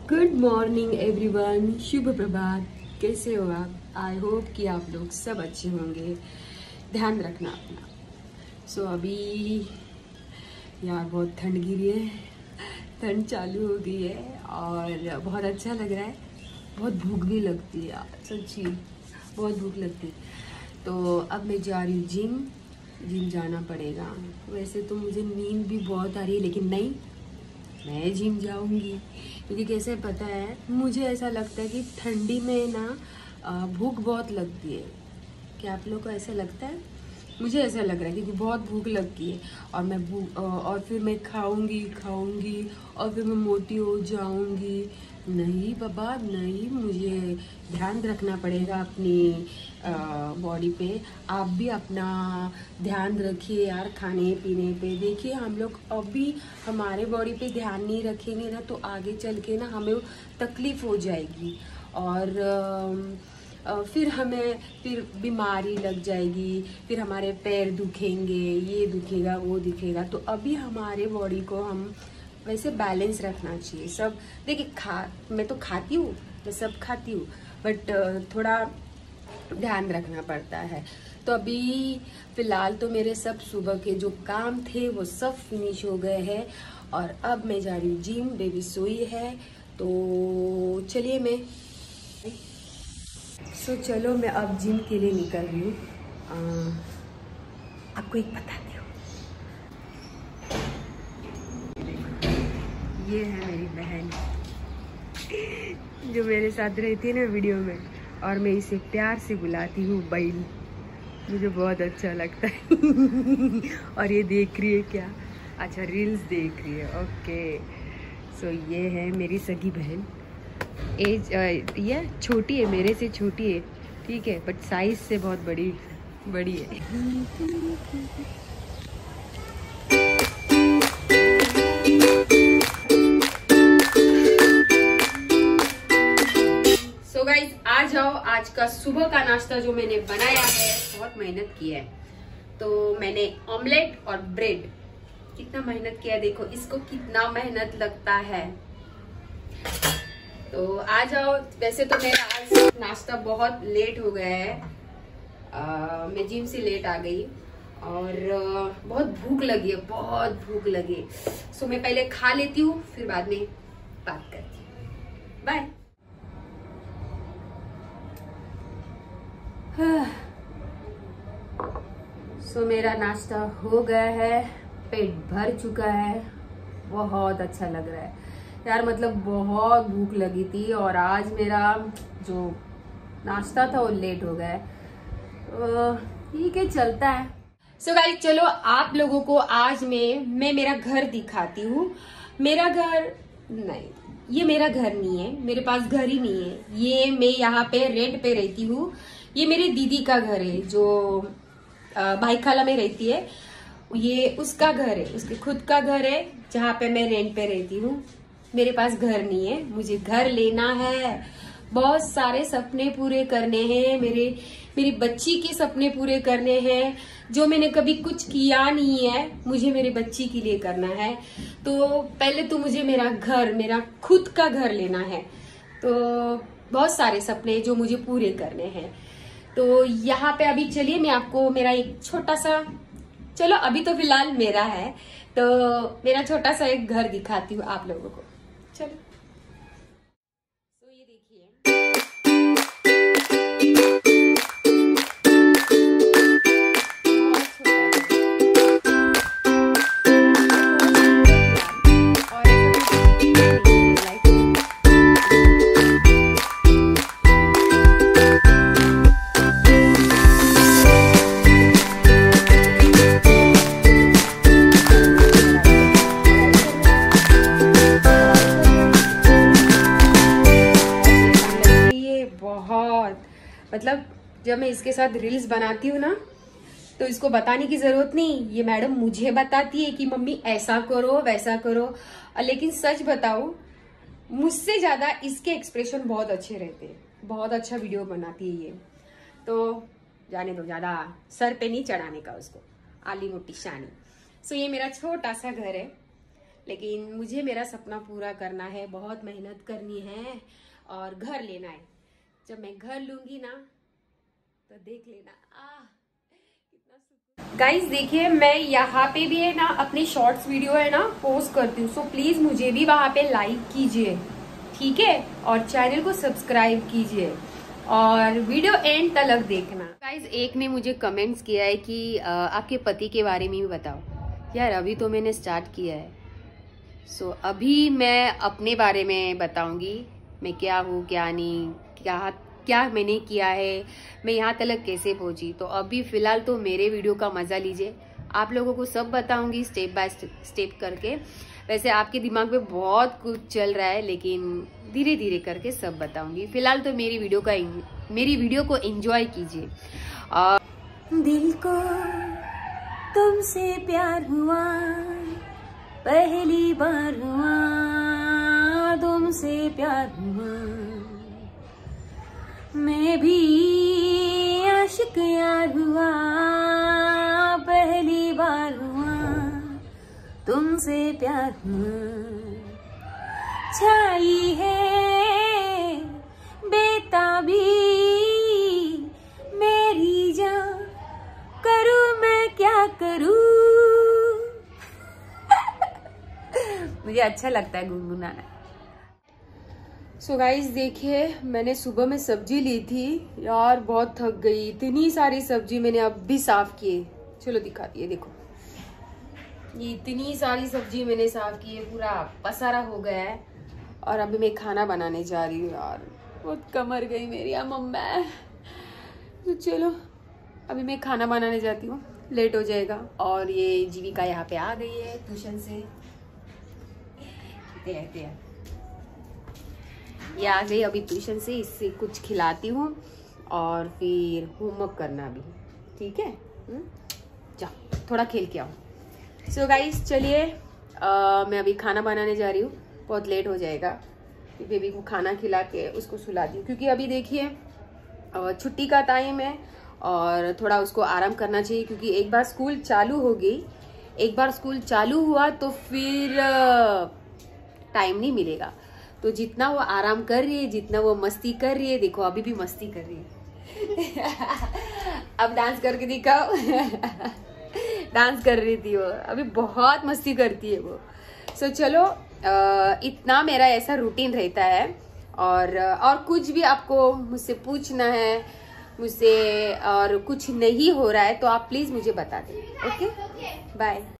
Good morning everyone, शुभ प्रभात। कैसे हो आप? आई होप कि आप लोग सब अच्छे होंगे। ध्यान रखना अपना। अभी यार बहुत ठंड गिरी है, ठंड चालू हो गई है और बहुत अच्छा लग रहा है। बहुत भूख भी लगती है यार, सच्ची बहुत भूख लगती है। तो अब मैं जा रही हूँ जिम जाना पड़ेगा। वैसे तो मुझे नींद भी बहुत आ रही है, लेकिन नहीं, मैं जिम जाऊंगी। क्योंकि कैसे पता है, मुझे ऐसा लगता है कि ठंडी में ना भूख बहुत लगती है। क्या आप लोग को ऐसा लगता है? मुझे ऐसा लग रहा है क्योंकि बहुत भूख लगती है और फिर मैं खाऊंगी और फिर मैं मोटी हो जाऊंगी। नहीं बाबा नहीं, मुझे ध्यान रखना पड़ेगा अपनी बॉडी पे। आप भी अपना ध्यान रखिए यार, खाने पीने पे। देखिए हम लोग अभी हमारे बॉडी पे ध्यान नहीं रखेंगे ना, तो आगे चल के ना हमें तकलीफ हो जाएगी और फिर बीमारी लग जाएगी, फिर हमारे पैर दुखेंगे, ये दुखेगा वो दुखेगा। तो अभी हमारे बॉडी को हम वैसे बैलेंस रखना चाहिए। सब देखिए, मैं तो खाती हूँ, मैं सब खाती हूँ, बट थोड़ा ध्यान रखना पड़ता है। तो अभी फिलहाल तो मेरे सब सुबह के जो काम थे वो सब फिनिश हो गए हैं और अब मैं जा रही हूँ जिम। बेबी सोई है, तो चलिए चलो मैं अब जिम के लिए निकल रही हूँ। आपको एक बताती हूँ, ये है मेरी बहन जो मेरे साथ रहती है ना वीडियो में, और मैं इसे प्यार से बुलाती हूँ बैल। मुझे बहुत अच्छा लगता है और ये देख रही है क्या? अच्छा, रील्स देख रही है। ओके, ये है मेरी सगी बहन। ये छोटी है, मेरे से छोटी है, ठीक है, बट साइज से बहुत बड़ी है। सो गाइज, आ जाओ। आज का सुबह का नाश्ता जो मैंने बनाया है, बहुत मेहनत की है। तो मैंने ऑमलेट और ब्रेड, कितना मेहनत किया, देखो इसको कितना मेहनत लगता है। तो आ जाओ। वैसे तो मेरा आज नाश्ता बहुत लेट हो गया है, मैं जिम से लेट आ गई और बहुत भूख लगी है, बहुत भूख लगी। सो मैं पहले खा लेती हूँ, फिर बाद में बात करती हूँ। बाय। सो मेरा नाश्ता हो गया है, पेट भर चुका है, बहुत अच्छा लग रहा है यार। मतलब बहुत भूख लगी थी और आज मेरा जो नाश्ता था वो लेट हो गया है। ठीक है, चलता है। सो गाइस, चलो आप लोगों को आज मैं मेरा घर दिखाती हूँ। मेरा घर नहीं, ये मेरा घर नहीं है, मेरे पास घर ही नहीं है। ये मैं यहाँ पे रेंट पे रहती हूँ। ये मेरी दीदी का घर है जो भाईखाला में रहती है। ये उसका घर है, उसके खुद का घर है जहाँ पे मैं रेंट पे रहती हूँ। मेरे पास घर नहीं है, मुझे घर लेना है। बहुत सारे सपने पूरे करने हैं, मेरी बच्ची के सपने पूरे करने हैं। जो मैंने कभी कुछ किया नहीं है, मुझे मेरे बच्ची के लिए करना है। तो पहले तो मुझे मेरा खुद का घर लेना है। तो बहुत सारे सपने जो मुझे पूरे करने हैं। तो यहाँ पे अभी चलिए मैं आपको मेरा एक छोटा सा, चलो अभी तो फिलहाल मेरा है, तो मेरा छोटा सा एक घर दिखाती हूँ आप लोगों को। चलो, तो ये देखिए, मतलब जब मैं इसके साथ रील्स बनाती हूँ ना, तो इसको बताने की जरूरत नहीं, ये मैडम मुझे बताती है कि मम्मी ऐसा करो वैसा करो। लेकिन सच बताओ, मुझसे ज्यादा इसके एक्सप्रेशन बहुत अच्छे रहते हैं। बहुत अच्छा वीडियो बनाती है ये। तो जाने दो, ज्यादा सर पे नहीं चढ़ाने का उसको, आली मोटी शानी। सो ये मेरा छोटा सा घर है, लेकिन मुझे मेरा सपना पूरा करना है, बहुत मेहनत करनी है और घर लेना है। जब मैं घर लूंगी ना तो देख लेना कितना सुकून। गाइस देखिए, मैं यहाँ पे भी है ना अपनी शॉर्ट्स वीडियो है ना पोस्ट करती हूँ, सो प्लीज मुझे भी वहां पे लाइक कीजिए, ठीक है, और चैनल को सब्सक्राइब कीजिए और वीडियो एंड तक देखना। गाइस एक ने मुझे कमेंट्स किया है कि आपके पति के बारे में भी बताओ। यार अभी तो मैंने स्टार्ट किया है, सो अभी मैं अपने बारे में बताऊंगी, मैं क्या हूँ क्या नहीं, क्या मैंने किया है, मैं यहाँ तक कैसे पहुंची। तो अभी फिलहाल तो मेरे वीडियो का मजा लीजिए, आप लोगों को सब बताऊंगी स्टेप बाय स्टेप करके। वैसे आपके दिमाग में बहुत कुछ चल रहा है, लेकिन धीरे धीरे करके सब बताऊंगी। फिलहाल तो मेरी वीडियो को एंजॉय कीजिए। दिल को तुमसे प्यार हुआ, पहली बार हुआ तुमसे प्यार हुआ, मैं भी आशिक यार हुआ, पहली बार हुआ तुमसे प्यार हुआ। छाई है बेताबी मेरी जान, करूं मैं क्या करूं। मुझे अच्छा लगता है गुनगुनाना। सो गाइस देखिए, मैंने सुबह में सब्जी ली थी यार, बहुत थक गई। इतनी सारी सब्जी मैंने अब भी साफ की है, चलो दिखाती है। देखो ये इतनी सारी सब्जी मैंने साफ की है, पूरा पसारा हो गया है। और अभी मैं खाना बनाने जा रही हूँ यार, बहुत कमर गई मेरी मम्मा। तो चलो अभी मैं खाना बनाने जाती हूँ, लेट हो जाएगा। और ये जीविका यहाँ पे आ गई है ट्यूशन से, रहते हैं ये आ गई अभी ट्यूशन से, इससे कुछ खिलाती हूँ और फिर होमवर्क करना भी, ठीक है। जाओ थोड़ा खेल के आओ। सो गाइस चलिए, मैं अभी खाना बनाने जा रही हूँ, बहुत लेट हो जाएगा। बेबी को खाना खिला के उसको सुला दी, क्योंकि अभी देखिए छुट्टी का टाइम है और थोड़ा उसको आराम करना चाहिए, क्योंकि एक बार स्कूल चालू हो गई, एक बार स्कूल चालू हुआ तो फिर टाइम नहीं मिलेगा। तो जितना वो आराम कर रही है, जितना वो मस्ती कर रही है, देखो अभी भी मस्ती कर रही है। अब डांस करके दिखाओ। डांस कर रही थी वो, अभी बहुत मस्ती करती है वो। सो चलो इतना मेरा ऐसा रूटीन रहता है। और कुछ भी आपको मुझसे पूछना है मुझसे, और कुछ नहीं हो रहा है तो आप प्लीज मुझे बता दें। Okay bye.